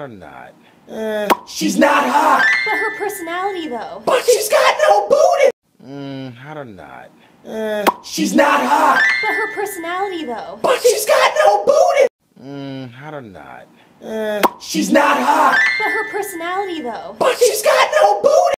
do not. She's not hot. But her personality, though. But she's got no booty. I do not. She's not hot. But her personality, though. But she's got no booty. I do not. She's not hot. But her personality, though. But she's got no booty.